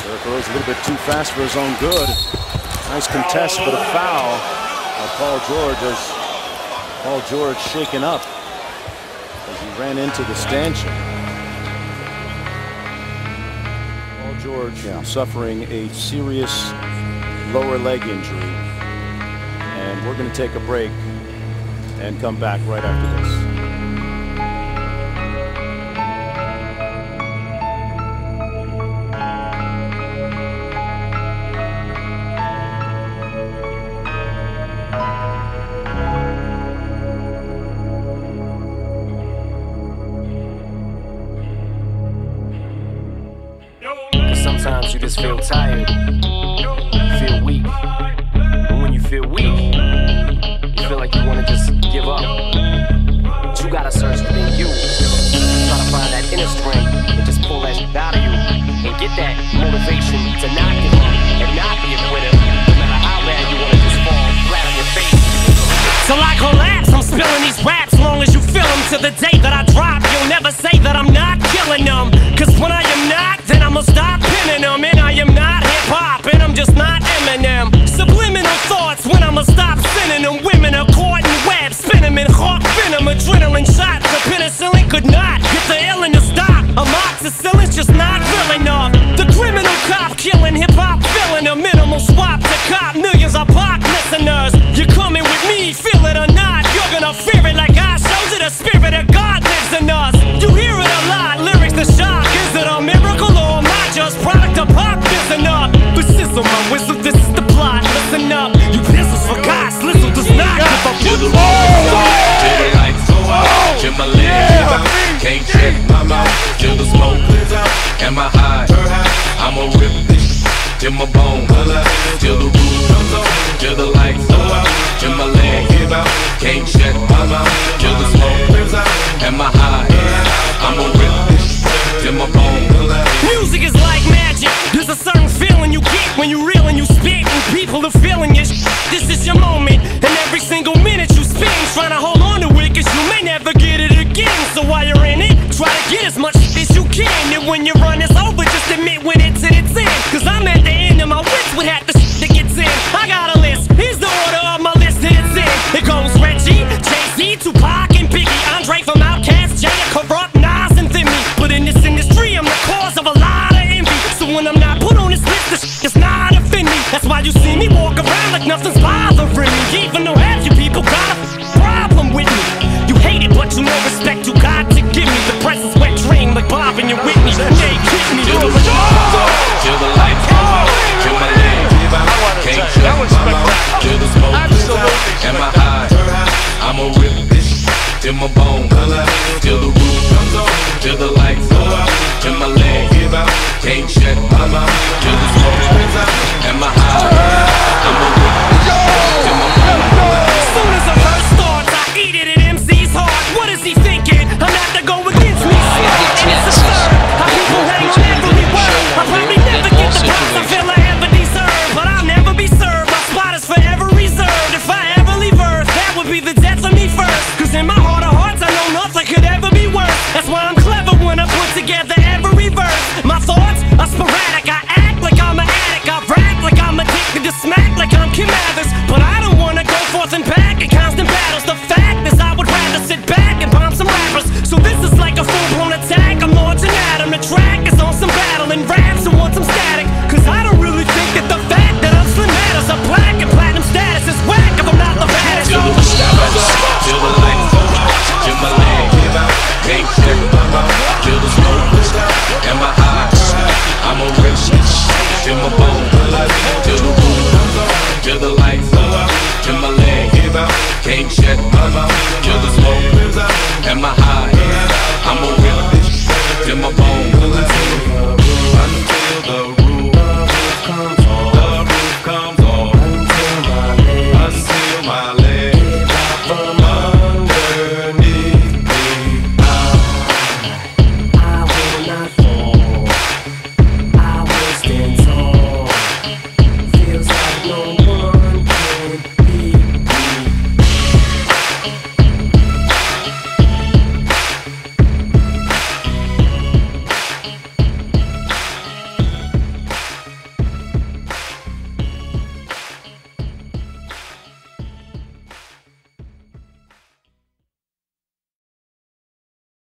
Derrick Rose a little bit too fast for his own good. Nice contest, but a foul by Paul George as Paul George shaken up as he ran into the stanchion. Paul George suffering a serious lower leg injury. And we're going to take a break and come back right after this. Sometimes you just feel tired, feel weak. And when you feel weak, you feel like you want to just give up. But you gotta search within you. Try to find that inner strength and just pull that shit out of you. And get that motivation to not give up and not be a quitter. No matter how bad you want to just fall flat on your face. Till I collapse, I'm spilling these raps. Long as you feel them to the day that I drop, you'll never say that I'm not killing them. Cause when I am not, then I'ma stop pinning them. And I am not hip-hop, and I'm just not Eminem. Subliminal thoughts when I'ma stop sending them. Women are caught in web, spin them in hawk venom. Adrenaline shots, the penicillin could not get the illin to stop. Amoxicillin's just not real enough. The criminal cop killing hip-hop, filling a minimal swap to cop. Millions of pop listeners, you're coming with me, feel it or not. You're gonna fear it like I showed you. The spirit of God lives in us. You hear it a lot, lyrics to shock. Is it a miracle or am I just product of pop? Listen up, but sizzle my whistle, this is the plot. Listen up, you pistols for God, Slizzle does not give a to the lights go out, till my legs can't check my mouth, till the smoke clears out, and my high, I'ma rip this till my bone, till the roof comes on, till the lights go out, till my legs give out, can't check my mouth, till the smoke clears out, and my high, I'ma rip this till my bone. Music is like magic. There's a certain feeling you get when you reel and you spit, and people are feeling it. This is your moment, and every single minute you spend trying to hold on to it, cause you may never get it again. So while you're in it, try to get as much as you can. And when your run is over, just admit when it's in its end. Cause I'm at the end of my wits with half the that gets in. I got a list, here's the order of my list that it's in. It goes Reggie, Jay-Z, Tupac, and Biggie, Andre from Outkast, Jada, Corrupt, Nas, and Thimmy. But in this industry, I'm the cause of a lot of envy. So when I'm not put on this list, this shit does not offend me. That's why you see me walk around like nothing's bothering me. Even though half you people gotta